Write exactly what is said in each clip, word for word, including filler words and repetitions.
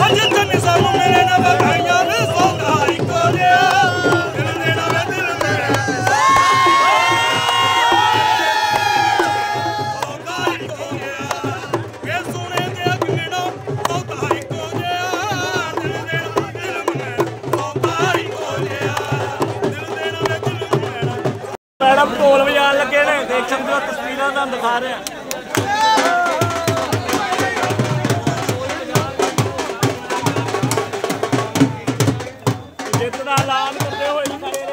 Madam ढोल बजान लगे ने, देख सकते हो तस्वीर दिखा रहे हैं। जितना ऐलान करते हुए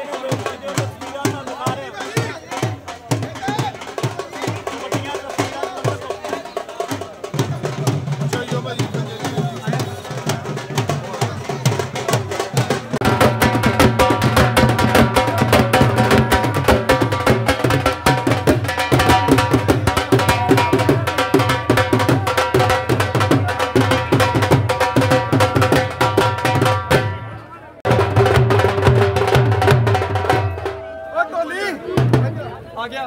आ गया।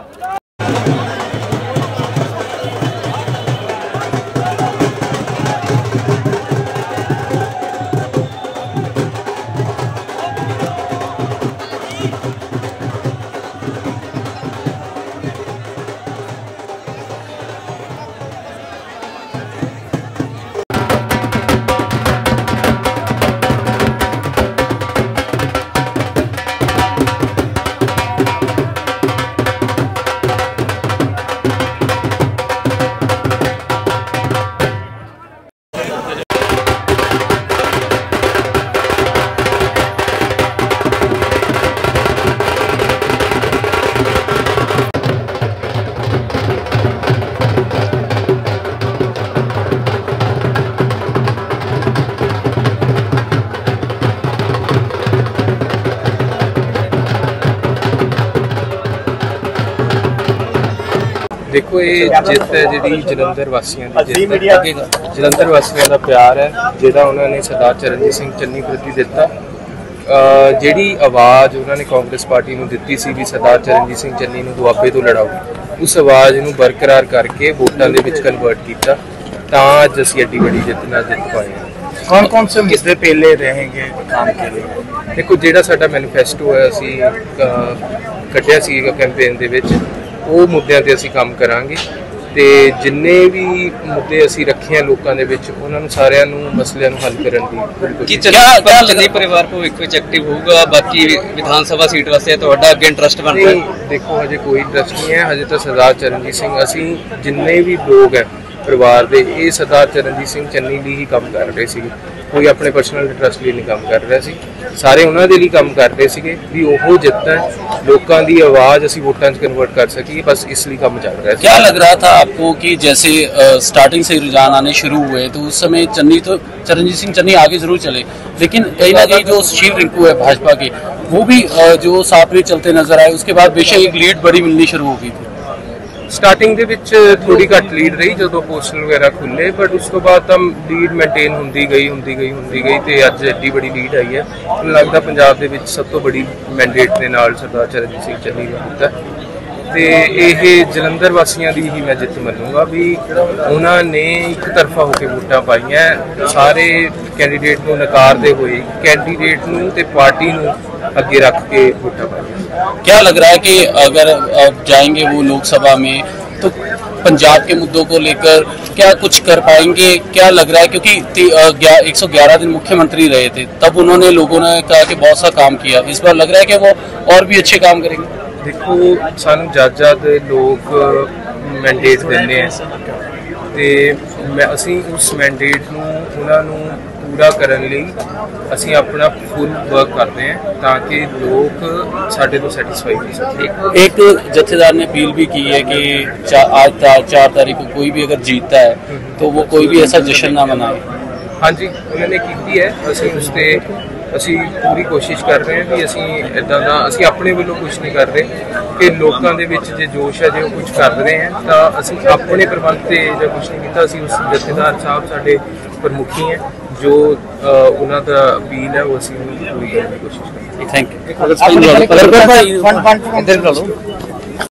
देखो ये जित है जी जलंधर वासियों की जित है, जलंधर वासियों का प्यार है जिहड़ा उन्होंने सरदार चरणजीत सिंह चन्नी प्रति दिता। जिहड़ी आवाज़ उन्होंने कांग्रेस पार्टी को दी सी भी सरदार चरणजीत सिंह चन्नी को दुआबे तो लड़ाओ, उस आवाज़ को बरकरार करके वोटां दे विच कन्वर्ट किया, तां अज असीं एड्डी बड़ी जित नाल जित पाए हैं। कौन कौन से मुद्दे पहले रहेंगे काम के लिए? देखो जिहड़ा साडा मैनीफेस्टो है असीं कढ़िया सीगा कैंपेन दे विच, ਉਹ ਮੁੱਦਿਆਂ ਤੇ ਅਸੀਂ ਕੰਮ ਕਰਾਂਗੇ ਤੇ ਜਿੰਨੇ ਵੀ ਮੁੱਦੇ ਅਸੀਂ ਰੱਖੇ ਆ ਲੋਕਾਂ ਦੇ ਵਿੱਚ ਉਹਨਾਂ ਨੂੰ ਸਾਰਿਆਂ ਨੂੰ ਮਸਲਿਆਂ ਨੂੰ ਹੱਲ ਕਰਨ ਦੀ ਕੀ ਚੰਨੀ ਪਰਿਵਾਰ ਭਵਿੱਖ ਵਿੱਚ ਐਕਟਿਵ ਹੋਊਗਾ? ਬਾਕੀ ਵਿਧਾਨ ਸਭਾ ਸੀਟ ਵਾਸਤੇ ਤੁਹਾਡਾ ਅੱਗੇ ਇੰਟਰਸਟ ਬਣ ਰਿਹਾ? ਦੇਖੋ ਹਜੇ ਕੋਈ ਇੰਟਰਸਟ ਨਹੀਂ ਹੈ, ਹਜੇ ਤਾਂ ਸਰਦਾਰ ਚਰਨਜੀਤ ਸਿੰਘ ਅਸੀਂ ਜਿੰਨੇ ਵੀ ਲੋਕ ਹੈ ਪਰਿਵਾਰ ਦੇ ਇਹ ਸਰਦਾਰ ਚਰਨਜੀਤ ਸਿੰਘ ਚੰਨੀ ਲਈ ਹੀ ਕੰਮ ਕਰ ਰਹੇ ਸੀਗੇ, ਕੋਈ ਆਪਣੇ ਪਰਸਨਲ ਇੰਟਰਸਟ ਲਈ ਨਹੀਂ ਕੰਮ ਕਰ ਰਿਹਾ ਸੀ, ਸਾਰੇ ਉਹਨਾਂ ਦੇ ਲਈ ਕੰਮ ਕਰ ਰਹੇ ਸੀਗੇ ਵੀ ਉਹ ਜਿੱਤਾਂ ਲੋਕਾਂ ਦੀ आवाज़ ਅਸੀਂ वोटां च कन्वर्ट कर सकिए, बस इसलिए काम चल रहा है। क्या लग रहा था आपको कि जैसे स्टार्टिंग से रुझान आने शुरू हुए तो उस समय चन्नी तो चरणजीत सिंह चन्नी आगे जरूर चले, लेकिन कहीं ना कहीं जो शिव रिंकू है भाजपा के वो भी जो साथ में चलते नजर आए, उसके बाद बेशक एक लीड बड़ी मिलनी शुरू हो गई थी। स्टार्टिंग ਦੇ ਵਿੱਚ ਥੋੜੀ ਘੱਟ ਲੀਡ ਰਹੀ ਜਦੋਂ ਪੋਸਟਲ ਵਗੈਰਾ ਖੁੱਲੇ, ਬਟ ਉਸ ਤੋਂ ਬਾਅਦ ਤਾਂ ਲੀਡ ਮੇਨਟੇਨ ਹੁੰਦੀ ਗਈ ਹੁੰਦੀ ਗਈ ਹੁੰਦੀ ਗਈ ਤੇ ਅੱਜ ਐਡੀ ਬੜੀ ਲੀਡ ਆਈ ਹੈ। ਮੈਨੂੰ ਲੱਗਦਾ ਪੰਜਾਬ ਦੇ ਵਿੱਚ ਸਭ ਤੋਂ ਬੜੀ ਮੈਂਡੇਟ ਦੇ ਨਾਲ ਸਰਦਾਰ ਚਰਨਜੀਤ ਸਿੰਘ ਚੰਨੀ ਦਾ ਹੁੰਦਾ ਤੇ ਇਹ ਜਲੰਧਰ ਵਾਸੀਆਂ ਦੀ ਹੀ ਮੈਂ ਜਿੱਤ ਮੰਨੂਗਾ ਵੀ ਉਹਨਾਂ ਨੇ ਇੱਕ ਤਰਫਾ ਹੋ ਕੇ ਵੋਟਾਂ ਪਾਈਆਂ, ਸਾਰੇ ਕੈਂਡੀਡੇਟ ਨੂੰ ਨਕਾਰਦੇ ਹੋਏ ਕੈਂਡੀਡੇਟ ਨੂੰ ਤੇ ਪਾਰਟੀ ਨੂੰ आगे रख के वोटा पाएंगे। क्या लग रहा है कि अगर जाएंगे वो लोकसभा में तो पंजाब के मुद्दों को लेकर क्या कुछ कर पाएंगे? क्या लग रहा है क्योंकि एक सौ ग्यारह दिन मुख्यमंत्री रहे थे, तब उन्होंने लोगों ने कहा कि बहुत सा काम किया, इस बार लग रहा है कि वो और भी अच्छे काम करेंगे? देखो सानू जद जद लोग मैंडेट देने ते मैं असी उस मैंडेट नूं उन्हां नूं पूरा करने लिए असी अपना फुल वर्क करते हैं ताकि लोग साढ़े तो सैटिस्फाई हो सकें। एक जत्थेदार ने अपील भी की है कि चा, आज ता, चार तारीख को कोई भी अगर जीतता है तो वो कोई भी ऐसा जश्न ना मनाए। हाँ जी उन्होंने की है, असी उसते ਅਸੀਂ पूरी कोशिश कर रहे हैं भी ਅਸੀਂ इदा ਦਾ ਅਸੀਂ ਆਪਣੇ ਵੱਲੋਂ कुछ नहीं कर रहे कि लोगों के ਵਿੱਚ ਜੇ जोश है जो कुछ कर रहे हैं ਤਾਂ ਅਸੀਂ ਆਪਣੇ ਪ੍ਰਬੰਧ ਤੇ ਜਾਂ ਕੁਝ ਨਹੀਂ ਕੀਤਾ। ਅਸੀਂ ਉਸ ਜਥੇਦਾਰ ਸਾਹਿਬ ਸਾਡੇ ਪ੍ਰਮੁਖੀ ਹੈ ਜੋ ਉਹਨਾਂ ਦਾ ਅਪੀਲ ਹੈ ਉਹ ਅਸੀਂ ਪੂਰੀ ਕਰਨ ਦੀ ਕੋਸ਼ਿਸ਼ ਕਰਾਂਗੇ। Thank you.